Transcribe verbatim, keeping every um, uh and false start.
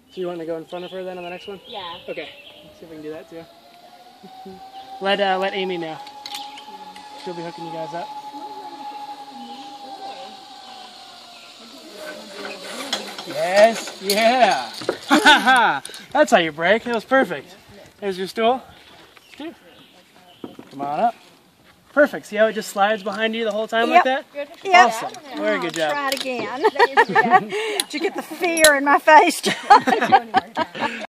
So you want to go in front of her then on the next one? Yeah. Okay. Let's see if we can do that too. let uh, let Amy know. She'll be hooking you guys up. Yes. Yeah. That's how you break. That was perfect. There's your stool. Come on up. Perfect. See how it just slides behind you the whole time Yep. like that? Yep. Awesome. Very good job. Try it again. Did you get the fear in my face, John?